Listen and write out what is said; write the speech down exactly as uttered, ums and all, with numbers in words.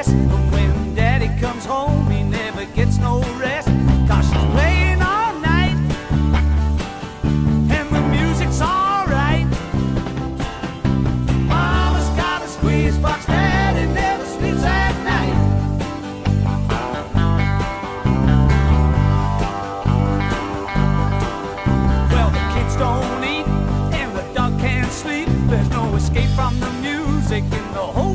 best. But when Daddy comes home, he never gets no rest. Cause she's playing all night, and the music's alright. Mama's got a squeeze box, Daddy never sleeps at night. Well, the kids don't eat, and the dog can't sleep. There's no escape from the music in the whole